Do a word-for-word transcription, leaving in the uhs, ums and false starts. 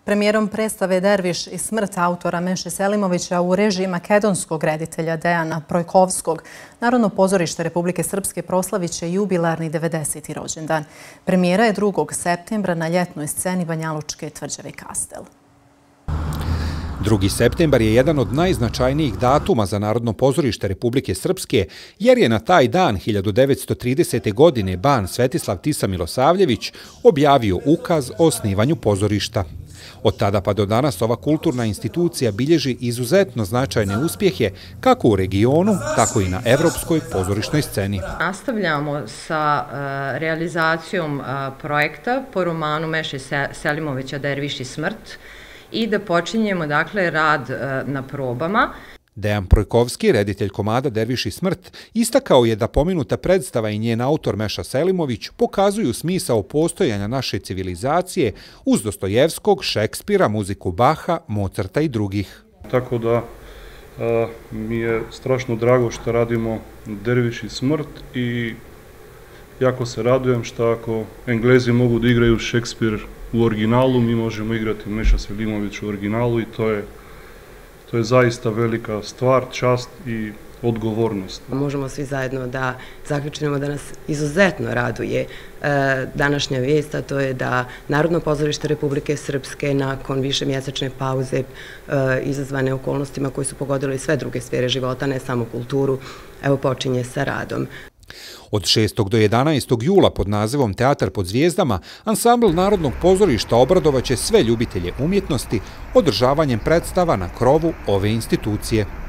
Premijerom predstave Derviš i smrt autora Meše Selimovića u režiji makedonskog reditelja Dejana Projkovskog, Narodno pozorište Republike Srpske proslaviće jubilarni devedeseti rođendan. Premijera je drugog septembra na ljetnoj sceni Banjalučke tvrđave Kastel. drugi septembar je jedan od najznačajnijih datuma za Narodno pozorište Republike Srpske, jer je na taj dan hiljadu devetsto tridesete. godine ban Svetislav Tisa Milosavljević objavio ukaz o osnivanju pozorišta. Od tada pa do danas ova kulturna institucija bilježi izuzetno značajne uspjehe kako u regionu, tako i na evropskoj pozorišnoj sceni. Nastavljamo sa realizacijom projekta po romanu Meše Selimovića Derviš i smrt i da počinjemo dakle rad na probama. Dejan Projkovski, reditelj komada Derviš i smrt, istakao je da pomenuta predstava i njen autor Meša Selimović pokazuju smisao postojanja naše civilizacije uz Dostojevskog, Šekspira, muziku Baha, Mozarta i drugih. Tako da mi je strašno drago što radimo Derviš i smrt i jako se radujem što ako Englezi mogu da igraju Šekspir u originalu, mi možemo igrati Meša Selimović u originalu i to je To je zaista velika stvar, čast i odgovornost. Možemo svi zajedno da zaključimo da nas izuzetno raduje današnja vijest, a to je da Narodno pozorište Republike Srpske nakon višemjesečne pauze izazvane okolnostima koji su pogodili sve druge sfere života, ne samo kulturu, evo počinje sa radom. Od šestog do jedanaestog jula pod nazivom Teatar pod zvijezdama, ansambl Narodnog pozorišta obradovaće sve ljubitelje umjetnosti održavanjem predstava na krovu ove institucije.